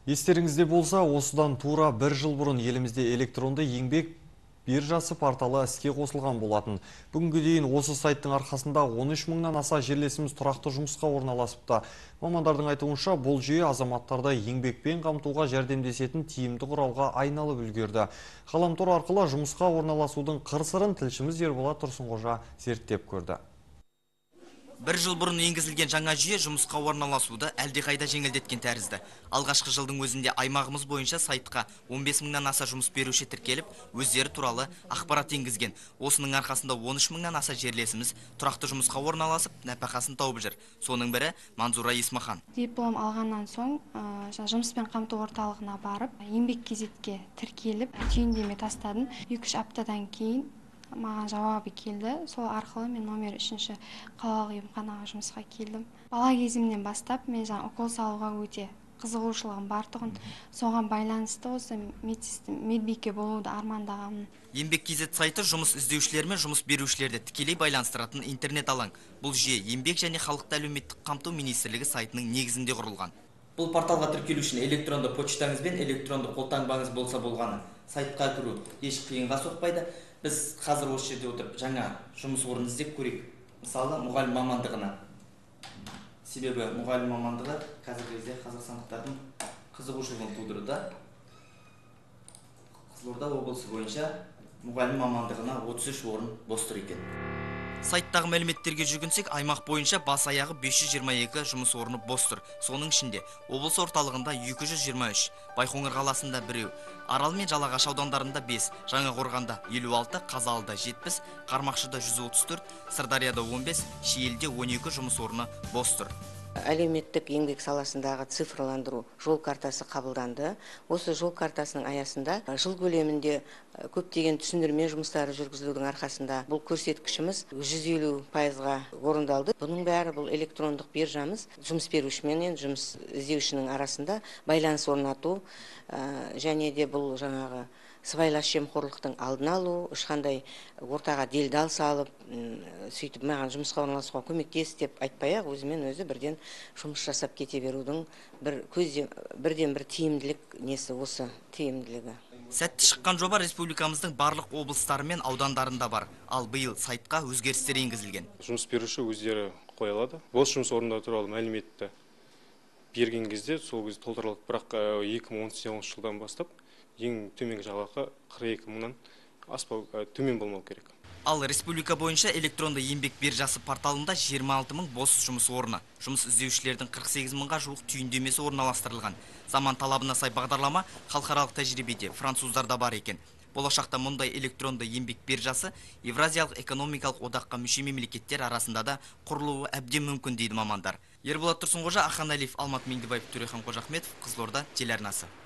Естеріңізде болса, осыдан тура бір жыл бұрын елімізде электронды еңбек биржасы порталы іске қосылған болатын. Бүгінге дейін осы сайттың арқасында 13 мыңнан аса жерлесіміз тұрақты жұмысқа орналасыпты. Мамандардың айтуынша, бұл жүйе азаматтарды еңбекпен қамтуға жәрдемдесетін тиімді құралға айналып үлгерді. Ғаламтор арқылы жұмысқа орналасудың қыр-сырын тілшіміз Ерболат Тұрсынғожа зерттеп көрді. Бір жыл бұрын енгізілген жаңа жүйе жұмысқа орналасуды әлдеқайда жеңілдеткен тәрізді. Алғашқы жылдың өзінде аймағымыз бойынша сайтқа 15 мыңнан аса жұмыс беруші тіркеліп, өздері туралы ақпарат енгізген. Осының арқасында 13 мыңнан аса жерлесіміз тұрақты жұмысқа орналасып, нәпақасын тауып жүр. Соның бірі Манзура Исмахан. Диплом алғаннан соң жұмыспен қамту орталығына барып, еңбек кезетке тіркеліп, түйіндеме тастадым. 2-3 аптадан кейін маған жауабы келді. Сол арқылы мен номер 3-ші қалалық емханаға жұмысқа келдім. Бала кезімнен бастап мен укол салуға өте қызығушылығым бар тұғын. Соған байланысты осы медбике болуды армандағанмын. Еңбек кезет сайты жұмыс іздеушілер мен жұмыс берушілерді тікелей байланыстыратын интернет алаң. Бұл жүйе еңбек және халықты әлеуметтік қамту министрлігі сайтының негізінде құрылған. Бұл порталға тіркелу үшін электронды почтаңыз бен электронды қолтаңбаңыз болса болғаны. Сайтқа кіру еш қиынға соқпайды. Біз қазір осы жерде отырып жаңа жұмыс орнын іздеп көрейік. Мысалы, мұғалім мамандығына. Себебі мұғалім мамандығы қазіргі кезде қазақстандықтардың қызығушылығын тудыруда. Қызылорда облысы бойынша мұғалім мамандығына 33 орын бос тұр екен. Сайттағы мәліметтерге жүгінсек, аймақ бойынша бас аяғы 522 жұмыс орны бос тұр. Соның ішінде облыс орталығында 223, Байқоңыр қаласында 1, Арал мен Жалағаш аудандарында 5, Жаңақорғанда 56, Қазалыда 70, Қармақшыда 134, Сырдарияда 15, Шиелде 12 жұмыс орны бос тұр. Әлеуметтік еңбек саласындағы цифрландыру жол картасы қабылданды. Осы жол картасының аясында жыл көлемінде көптеген түсіндірме жұмыстары жүргізілудің арқасында бұл көрсеткішіміз 150%-ға орындалды. Бұның бәрі бұл электрондық биржамыз жұмыс беруші мен жұмыс іздеушінің арасында байланыс орнату және де бұл жаңағы сыбайлас жемқорлықтың алдын алу, ешқандай ортаға делдал салып, сөйтіп маған жұмысқа орналасуға көмектес деп айтпай-ақ, өзімен өзі бірден жұмыс жасап кете берудің бірден бір тиімділік несі осы тиімділігі. Сәтті шыққан жоба республикамыздың барлық облыстары мен аудандарында бар. Ал биыл сайтқа өзгерістер енгізілген. Жұмыс беруші өздері қоя алады. Бос жұмыс орындары туралы мәліметті берген кезде сол кезде толтырылып, бірақ 2018 жылдан бастап ең төменгі жалақы 42 мыңнан аспау төмен болмау керек. Ал республика бойынша электронды еңбек биржасы порталында 26 мың бос жұмыс орны. Жұмыс іздеушілердің 48 мыңға жуық түйіндемесі орналастырылған. Заман талабына сай бағдарлама халықаралық тәжірибеде француздарда бар екен. Болашақта мұндай электронды еңбек биржасы Евразиялық экономикалық одаққа мүше мемлекеттер арасында да құрылуы әбден мүмкін дейді мамандар. Ерболат Тұрсынғожа, Ахан Әлиев, Алмат Меңдібаев, Төрехан Қожахметов, Қызылорда телеарнасы.